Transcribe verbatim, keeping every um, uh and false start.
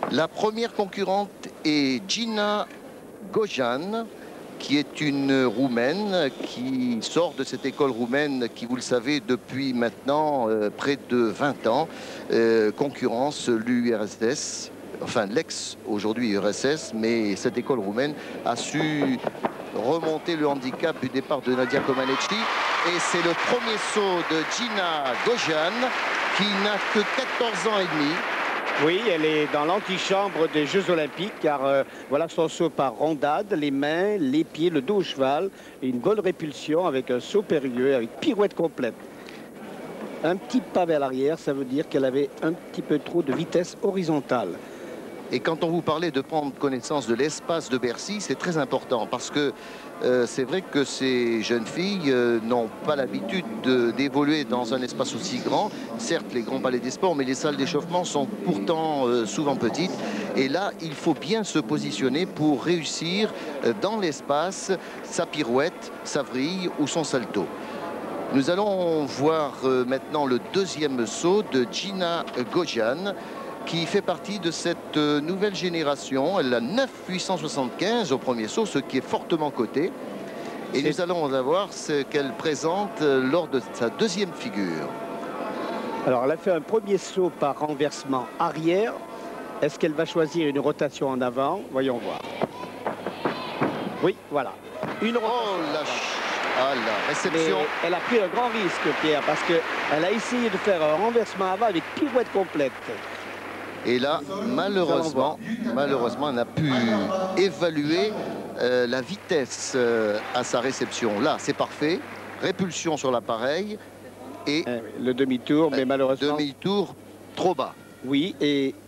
La première concurrente est Gina Gojan, qui est une Roumaine qui sort de cette école roumaine qui, vous le savez, depuis maintenant euh, près de vingt ans, euh, concurrence l'U R S S, enfin l'ex aujourd'hui U R S S, mais cette école roumaine a su remonter le handicap du départ de Nadia Comaneci. Et c'est le premier saut de Gina Gojan qui n'a que quatorze ans et demi. Oui, elle est dans l'antichambre des Jeux Olympiques, car euh, voilà son saut par rondade, les mains, les pieds, le dos au cheval, et une bonne répulsion avec un saut périlleux, avec pirouette complète. Un petit pas vers l'arrière, ça veut dire qu'elle avait un petit peu trop de vitesse horizontale. Et quand on vous parlait de prendre connaissance de l'espace de Bercy, c'est très important parce que euh, c'est vrai que ces jeunes filles euh, n'ont pas l'habitude d'évoluer dans un espace aussi grand. Certes, les grands palais des sports, mais les salles d'échauffement sont pourtant euh, souvent petites. Et là, il faut bien se positionner pour réussir euh, dans l'espace sa pirouette, sa vrille ou son salto. Nous allons voir euh, maintenant le deuxième saut de Gina Gojan, qui fait partie de cette nouvelle génération. Elle a neuf huit cent soixante-quinze au premier saut, ce qui est fortement coté. Et nous allons voir ce qu'elle présente lors de sa deuxième figure. Alors, elle a fait un premier saut par renversement arrière. Est-ce qu'elle va choisir une rotation en avant? Voyons voir. Oui, voilà. Une rotation. Oh, la, ah, la réception. Mais elle a pris un grand risque, Pierre, parce qu'elle a essayé de faire un renversement avant avec pirouette complète. Et là, malheureusement, malheureusement, on a pu évaluer euh, la vitesse euh, à sa réception. Là, c'est parfait. Répulsion sur l'appareil. Et le demi-tour, mais malheureusement... Demi-tour trop bas. Oui, et